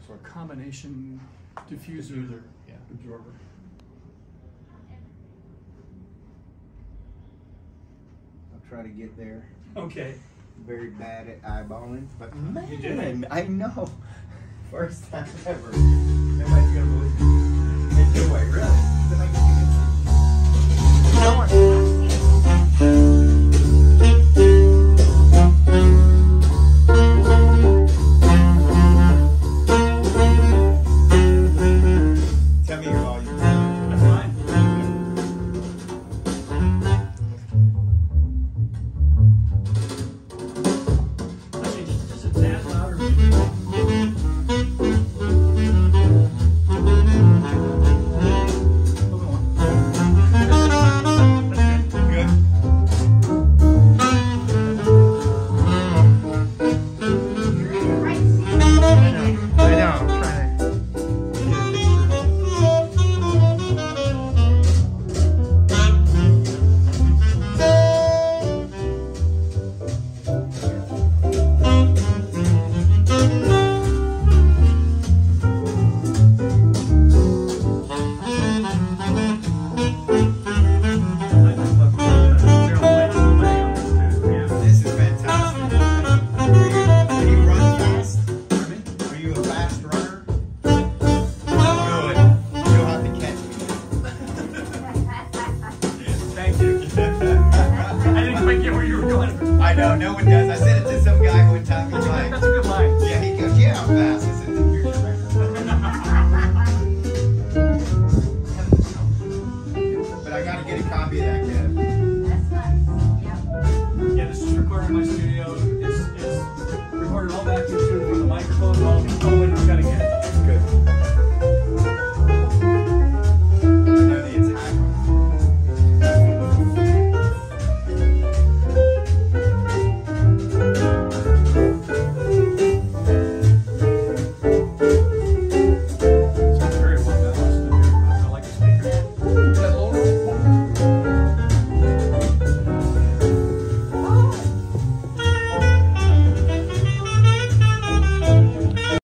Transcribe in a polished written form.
So a combination diffuser yeah. absorber. I'll try to get there. Okay. Very bad at eyeballing, but You did it. man, I know. First time ever. Nobody's gonna believe me. In your way, really. Then I can do it. No one. Tell me your volume. That's fine. I mean, just a tad louder. No one does. I said it to some guy one time. He's like, that's a good line. Yeah, he goes, yeah, I'm fast. I said, here's your record. But I got to get a copy of that, Kev. That's nice. Yep. Yeah, this is recorded in my studio. It's recorded all back into from the microphone all